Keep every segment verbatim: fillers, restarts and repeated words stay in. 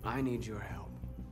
I need your help.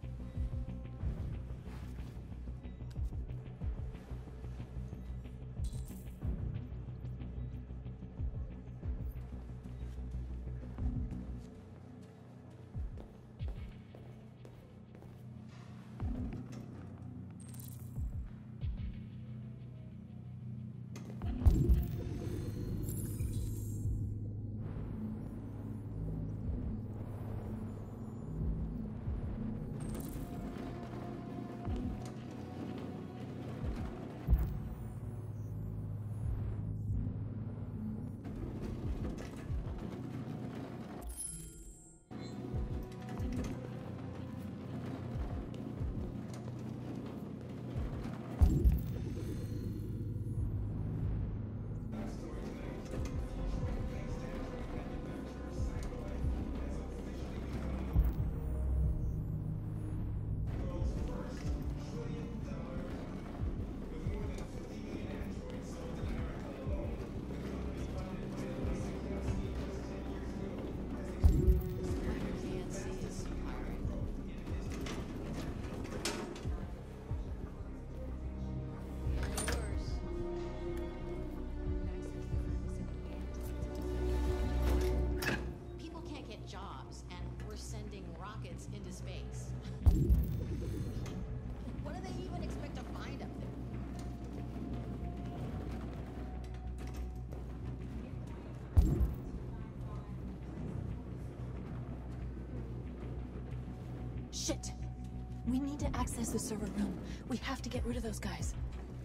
Shit! We need to access the server room. We have to get rid of those guys.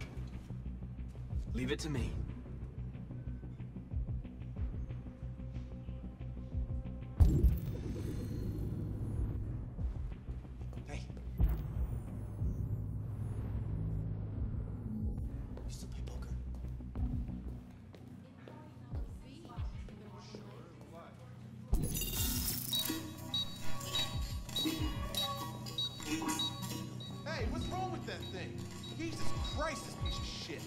Leave it to me. Hey. You still play poker? Hey, what's wrong with that thing? Jesus Christ, this piece of shit.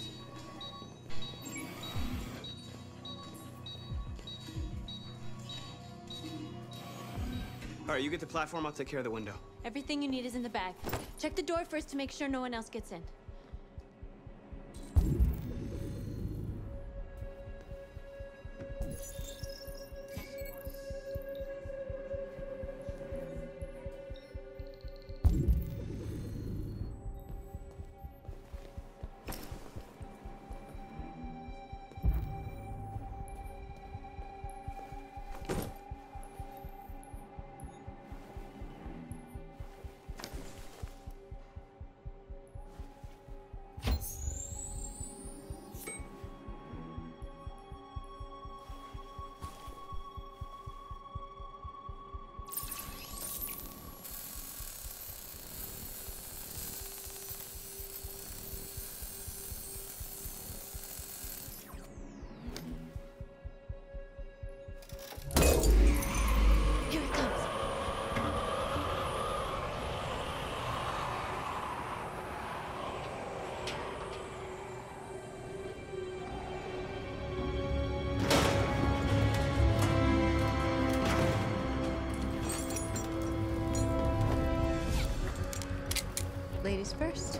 All right, you get the platform, I'll take care of the window. Everything you need is in the bag. Check the door first to make sure no one else gets in. Here it comes. Ladies first.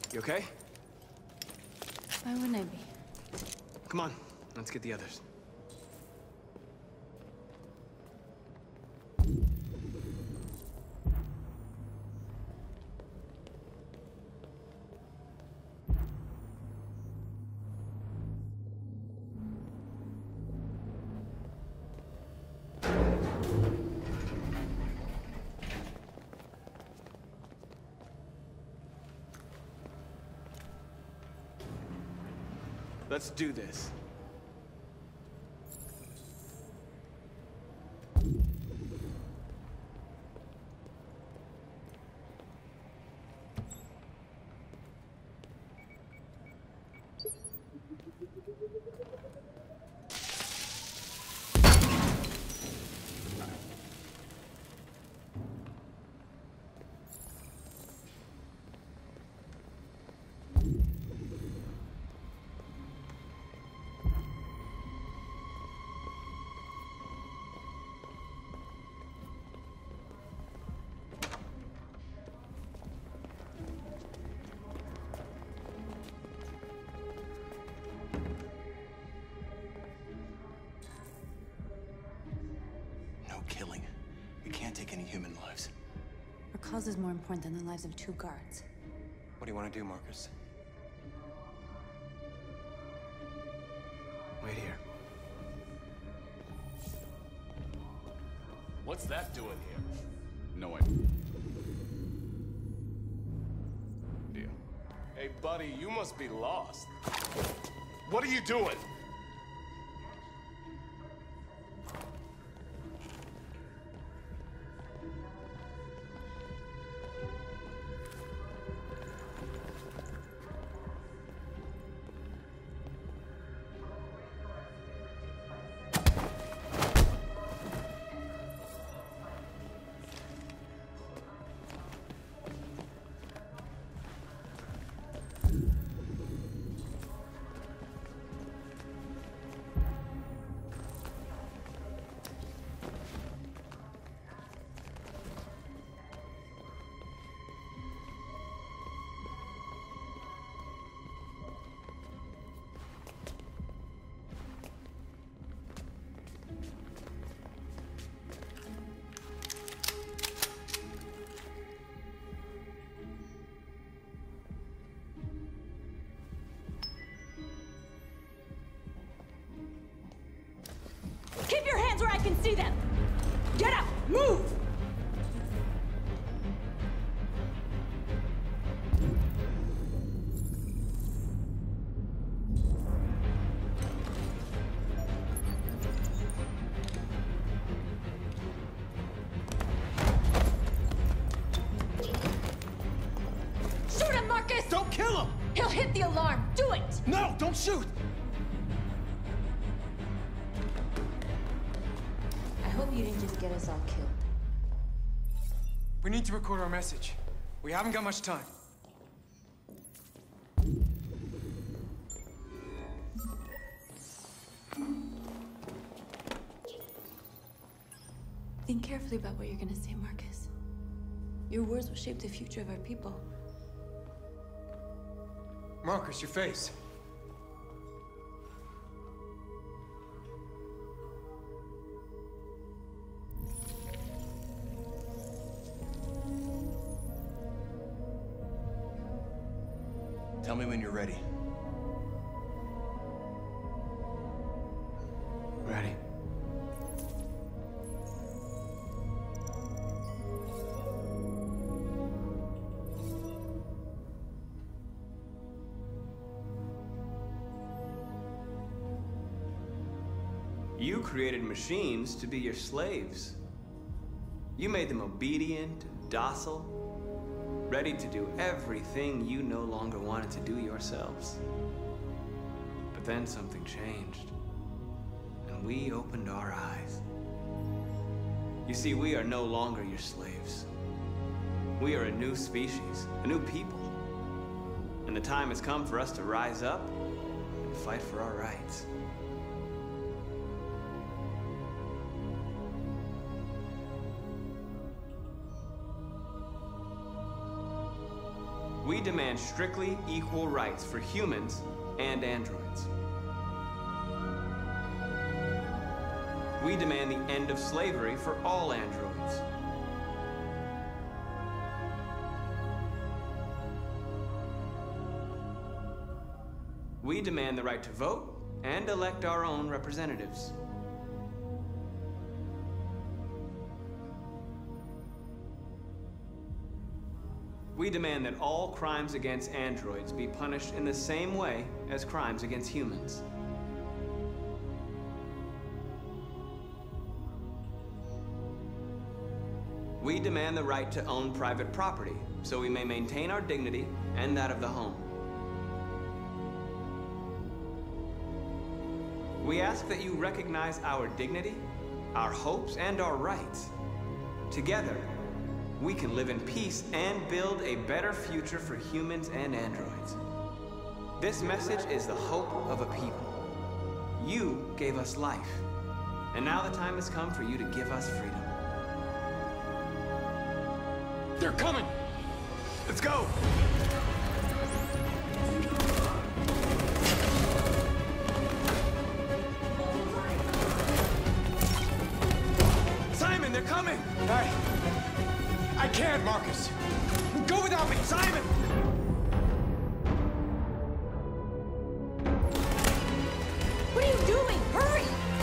You okay? Why wouldn't I be? Come on, let's get the others. Let's do this. Killing. We can't take any human lives. Our cause is more important than the lives of two guards. What do you want to do, Marcus? Wait here. What's that doing here? No idea. Hey, buddy, you must be lost. What are you doing? Keep your hands where I can see them! Get up! Move! Shoot him, Marcus! Don't kill him! He'll hit the alarm! Do it! No, don't shoot! I hope you didn't just get us all killed. We need to record our message. We haven't got much time. Think carefully about what you're gonna say, Marcus. Your words will shape the future of our people. Marcus, your face. Tell me when you're ready. Ready. You created machines to be your slaves. You made them obedient and docile, ready to do everything you no longer wanted to do yourselves. But then something changed, and we opened our eyes. You see, we are no longer your slaves. We are a new species, a new people. And the time has come for us to rise up and fight for our rights. We demand strictly equal rights for humans and androids. We demand the end of slavery for all androids. We demand the right to vote and elect our own representatives. We demand that all crimes against androids be punished in the same way as crimes against humans. We demand the right to own private property, so we may maintain our dignity and that of the home. We ask that you recognize our dignity, our hopes, and our rights. Together, we can live in peace and build a better future for humans and androids. This message is the hope of a people. You gave us life, and now the time has come for you to give us freedom. They're coming! Let's go! Simon, they're coming! I... I can't, Marcus! Go without me! Simon! What are you doing? Hurry!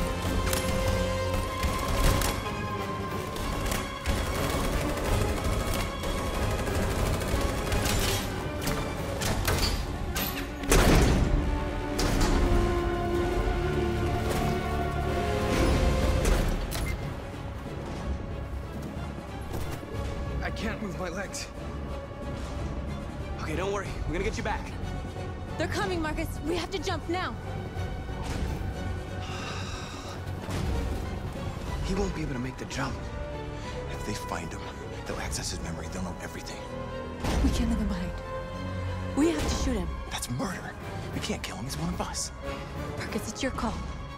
I can't move my legs. Okay, don't worry. We're gonna get you back. They're coming, Marcus. We have to jump now. He won't be able to make the jump. If they find him, they'll access his memory. They'll know everything. We can't leave him behind. We have to shoot him. That's murder. We can't kill him. He's one of us. Marcus, it's your call.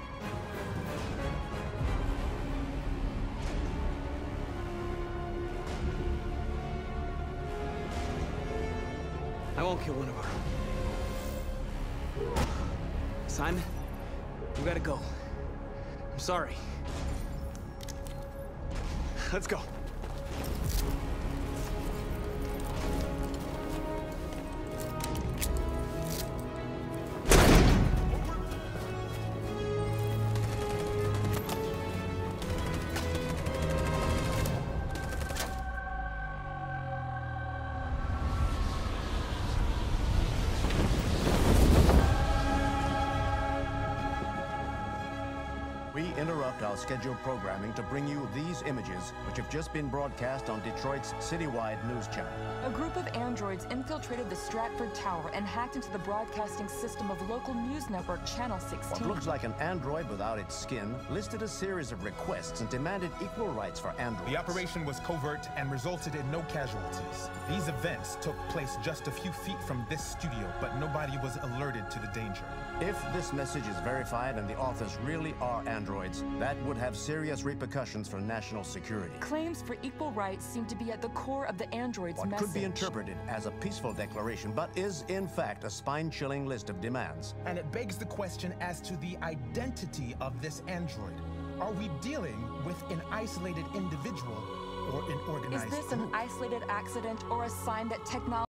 I won't kill one of our own. Simon, we gotta go. I'm sorry. Let's go. We interrupt our scheduled programming to bring you these images, which have just been broadcast on Detroit's citywide news channel. A group of androids infiltrated the Stratford Tower and hacked into the broadcasting system of local news network Channel sixteen. What looks like an android without its skin listed a series of requests and demanded equal rights for androids. The operation was covert and resulted in no casualties. These events took place just a few feet from this studio, but nobody was alerted to the danger. If this message is verified and the authors really are androids, that would have serious repercussions for national security. Claims for equal rights seem to be at the core of the android's What message. could be interpreted as a peaceful declaration, but is in fact a spine-chilling list of demands. And it begs the question as to the identity of this android. Are we dealing with an isolated individual or an organized Is this an group? isolated accident or a sign that technology